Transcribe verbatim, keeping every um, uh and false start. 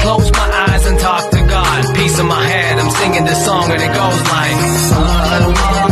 close my eyes and talk to God. Peace in my head, I'm singing this song and it goes like Hanuman.